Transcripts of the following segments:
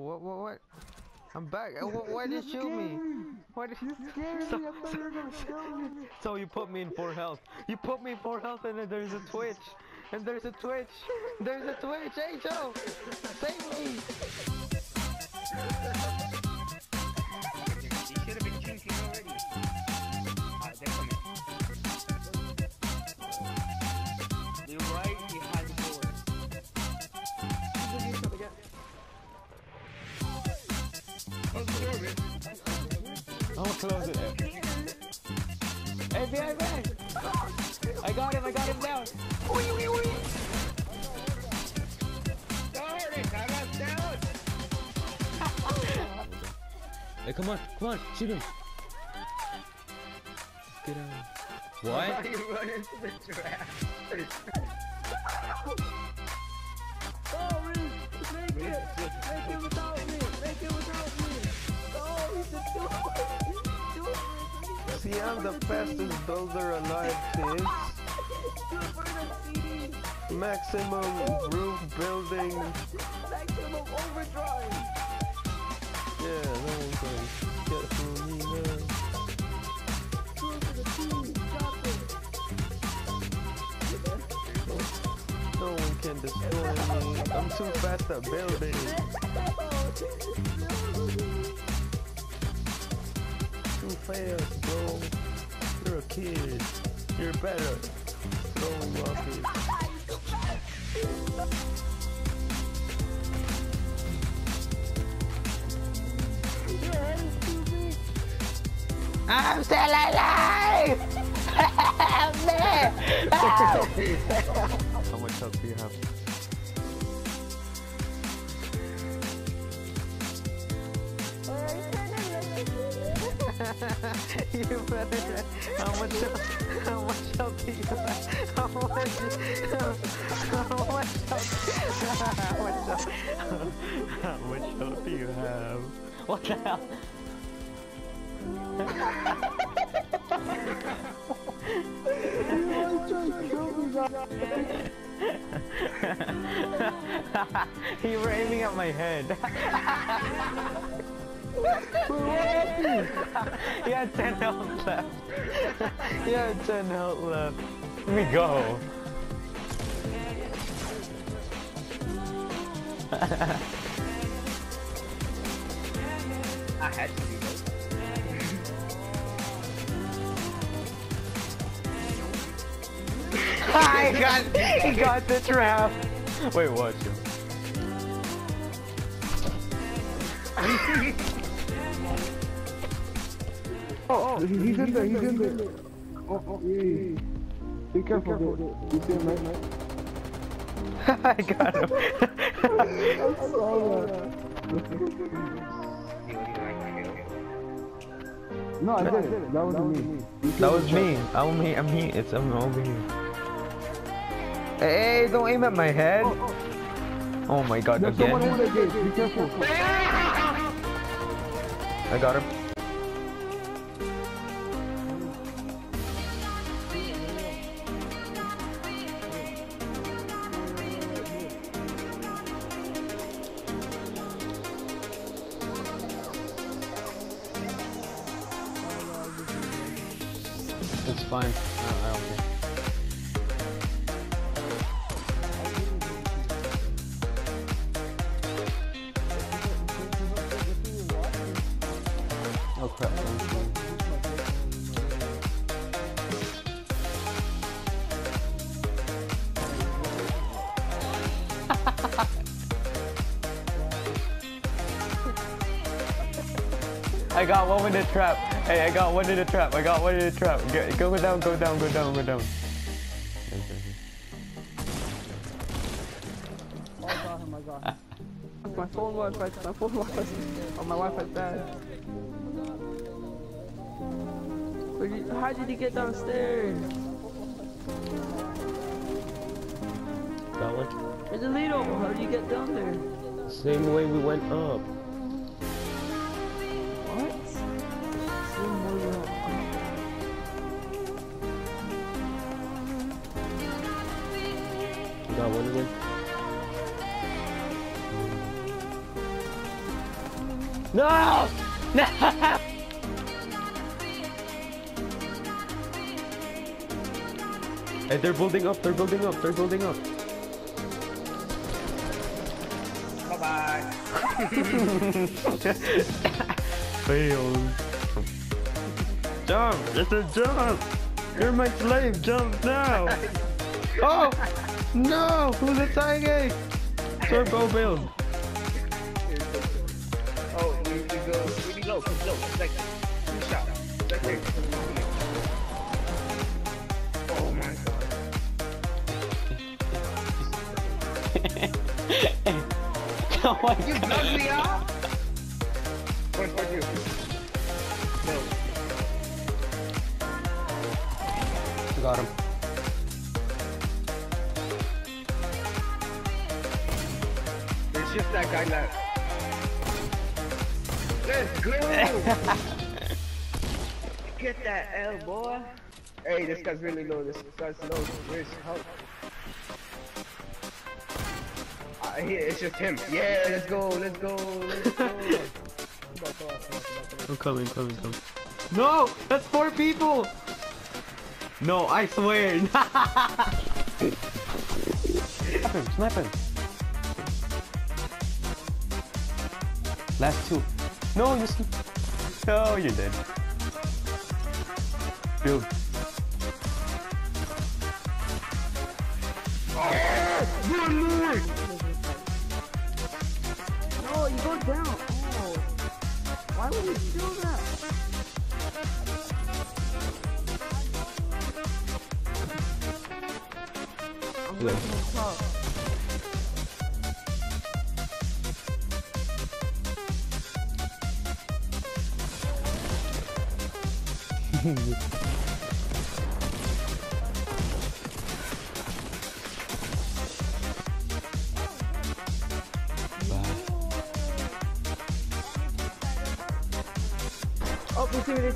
What? I'm back. Why did you shoot me? Why did you scare me? I thought you were gonna kill me. So you put me in 4 health. You put me in 4 health, and then there's a Twitch. And there's a Twitch. There's a Twitch. Hey, Joe, save me. You should have been drinking already. Alright, they're coming. They're right behind the door. Close the door, man. I'm gonna close it. Hey, behind me! I got him down. Darn it, I got down. Hey, come on, shoot him. Get out. What? You run into the trap. Sorry, make it without me. Oh, he's a See, I'm the fastest builder alive, kids. Maximum roof building. maximum overdrive. Yeah, no one can get through me now. No one can destroy me. I'm too fast at building. Too fast, bro. You're a kid. You're better. Throwing rockets. I'm still alive! Help me! Help! How much health do you have? You better. How much health do you have? How much health do you have? What the hell? You were aiming at my head. You had 10 health left. You had 10 health left. Let me go. I had to do this. He got the trap. Wait, watch him. Oh, he's in there. Oh, yeah. Be careful, dude. You see him, right? I got him. No, I didn't. That wasn't me. That was me. I'm over here. Hey, don't aim at my head. Oh my god, There's someone in again. the gate. Be careful. I got him. It's fine. I don't care. Oh crap. I got one in the trap. Hey, I got one in the trap. Go down. Oh my god. My phone Wi-Fi. Oh, my Wi-Fi's bad. How did you get downstairs? That one? There's a Lido. How did you get down there? Same way we went up. What? Same way you went You got one again? No! No! Hey, they're building up, they're building up, they're building up. Bye-bye. Failed. Jump! It's a jump! You're my slave, jump now! Oh! No! Who's attacking? Turbo build! Oh, we need to go really low, it's like 2 shots. Right there. Oh my god. Oh my You god! knocked me off? One for you. No. Got him. There's just that guy left. Let's go! Get that L, boy. Hey, this guy's really low. This guy's low. Where's help? Here, it's just him. Yeah, let's go, let's go, let's go. I'm coming. No! That's 4 people! No, I swear! Snipe him! Last 2. No, you no, you're dead. Build. One more! No, you go down. Oh. Why would you do that? I'm Yeah. breaking the top. Oh, they see me.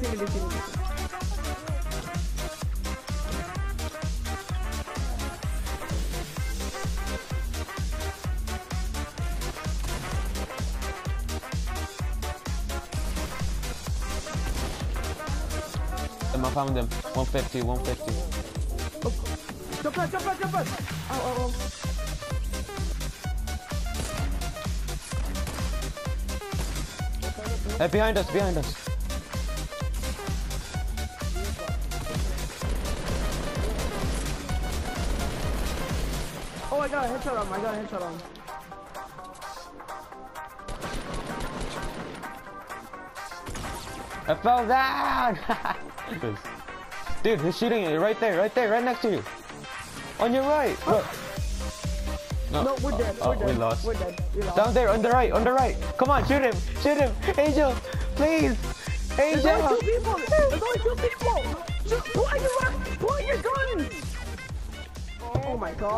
I found them. 150. Oh, jump out. Oh. Hey, behind us. Oh, I got a headshot on him. I fell down! Dude, he's shooting at you right there, right next to you. On your right. Look. No, we're dead. We lost. We're dead. We lost. Down there, on the right. Come on, shoot him. Angel, please. There's Angel. only 2 people. Pull out your gun. Oh my god.